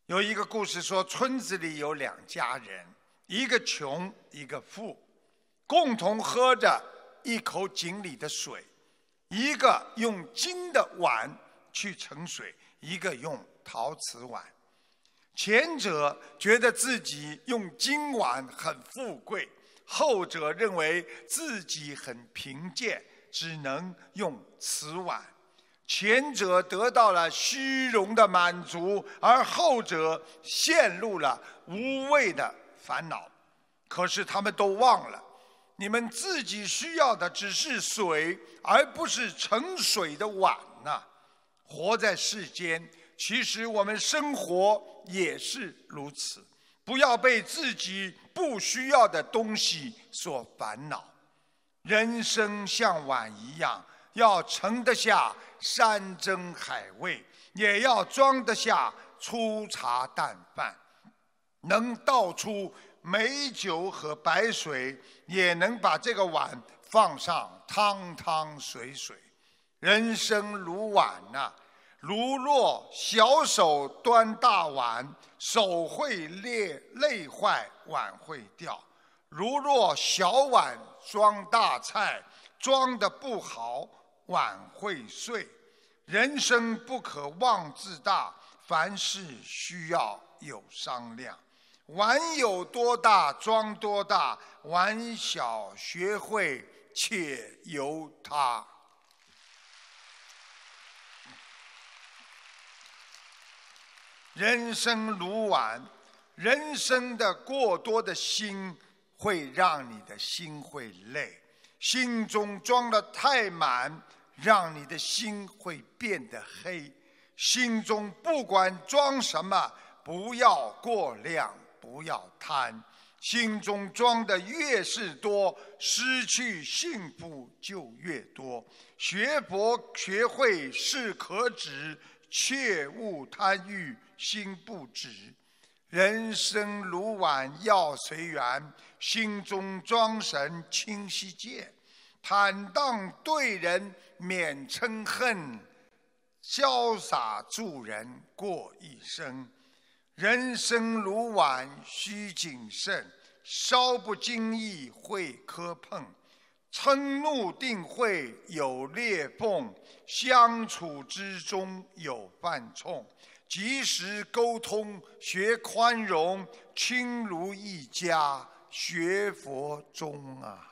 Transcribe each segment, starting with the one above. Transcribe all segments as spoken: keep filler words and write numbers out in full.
有一个故事说，村子里有两家人，一个穷，一个富，共同喝着一口井里的水，一个用金的碗去盛水，一个用陶瓷碗。前者觉得自己用金碗很富贵，后者认为自己很贫贱，只能用瓷碗。前者得到了虚荣的满足，而后者陷入了无谓的烦恼。可是他们都忘了，你们自己需要的只是水，而不是盛水的碗呐。活在世间，其实我们生活也是如此。不要被自己不需要的东西所烦恼。人生像碗一样，要盛得下山珍海味，也要装得下粗茶淡饭。能倒出美酒和白水，也能把这个碗放上汤汤水水。人生如碗呐、啊，如若小手端大碗，手会裂，累坏，碗会掉；如若小碗装大菜，装得不好，碗会碎。人生不可妄自大，凡事需要有商量。碗有多大装多大，碗小学会且由他。人生如碗，人生的过多的心会让你的心会累，心中装得太满，让你的心会变得黑。心中不管装什么，不要过量，不要贪。心中装的越是多，失去幸福就越多。学佛学会适可止，切勿贪欲心不止。人生如碗要随缘，心中装神清晰见。坦荡对人免嗔恨，潇洒助人过一生。人生如碗需谨慎，稍不经意会磕碰。嗔怒定会有裂缝，相处之中有犯冲。及时沟通，学宽容，亲如一家，学佛宗啊！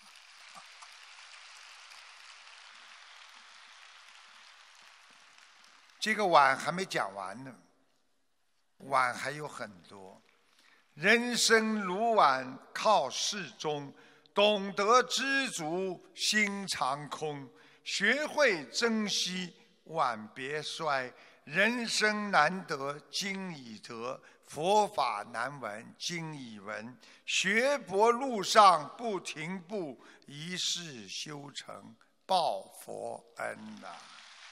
这个碗还没讲完呢，碗还有很多。人生如碗靠适中，懂得知足心常空，学会珍惜碗别摔。人生难得今已得，佛法难闻今已闻。学佛路上不停步，一世修成报佛恩呐、啊。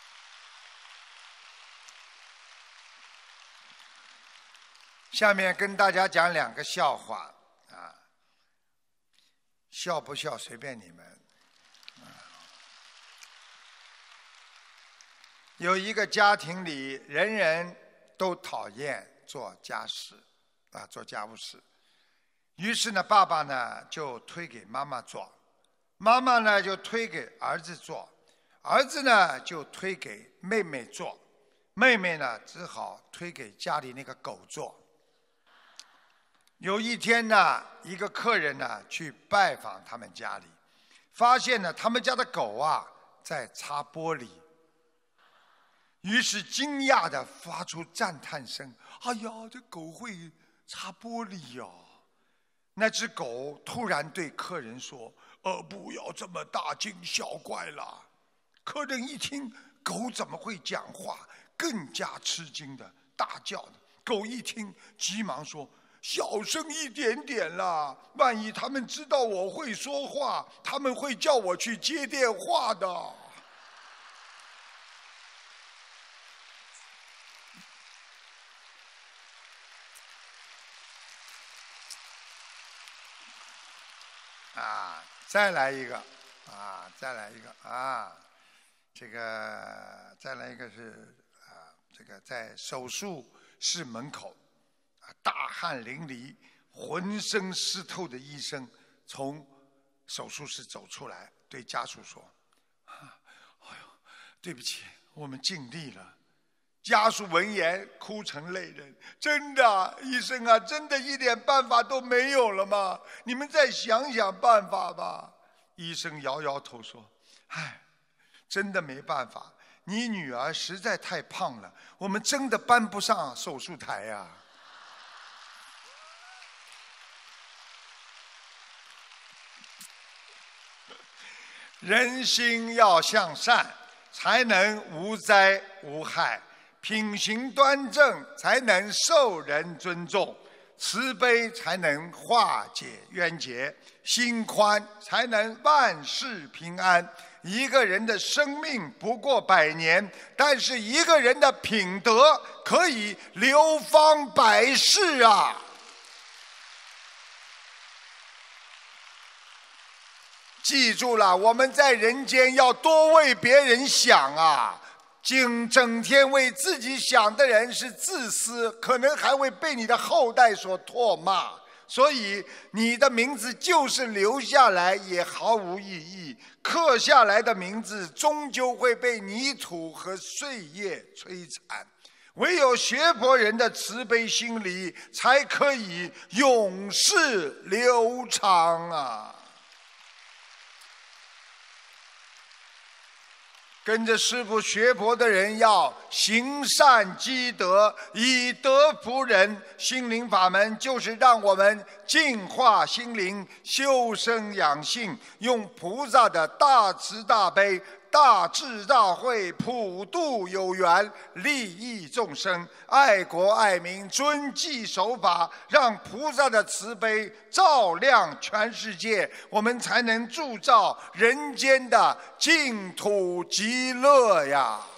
下面跟大家讲两个笑话啊，笑不笑随便你们。有一个家庭里，人人都讨厌做家事，啊，做家务事。于是呢，爸爸呢就推给妈妈做，妈妈呢就推给儿子做，儿子呢就推给妹妹做，妹妹呢只好推给家里那个狗做。有一天呢，一个客人呢去拜访他们家里，发现呢他们家的狗啊在擦玻璃。于是惊讶地发出赞叹声：“哎呀，这狗会擦玻璃呀！”那只狗突然对客人说：“呃，不要这么大惊小怪了。”客人一听，狗怎么会讲话，更加吃惊的大叫的。狗一听，急忙说：“小声一点点啦，万一他们知道我会说话，他们会叫我去接电话的。”啊，再来一个，啊，再来一个啊，这个再来一个是啊，这个在手术室门口，大汗淋漓、浑身湿透的医生从手术室走出来，对家属说：“哎呦，对不起，我们尽力了。”家属闻言哭成泪人，真的，医生啊，真的一点办法都没有了吗？你们再想想办法吧。医生摇摇头说：“唉，真的没办法，你女儿实在太胖了，我们真的搬不上手术台呀。”人心要向善，才能无灾无害。品行端正，才能受人尊重；慈悲才能化解冤结；心宽才能万事平安。一个人的生命不过百年，但是一个人的品德可以流芳百世啊！记住了，我们在人间要多为别人想啊！整整天为自己想的人是自私，可能还会被你的后代所唾骂。所以你的名字就是留下来也毫无意义，刻下来的名字终究会被泥土和岁月摧残。唯有学佛人的慈悲心理，才可以永世流长啊！跟着师父学佛的人要行善积德，以德服人。心灵法门就是让我们净化心灵，修身养性，用菩萨的大慈大悲、大智大慧，普度有缘，利益众生，爱国爱民，遵纪守法，让菩萨的慈悲照亮全世界，我们才能铸造人间的净土极乐呀！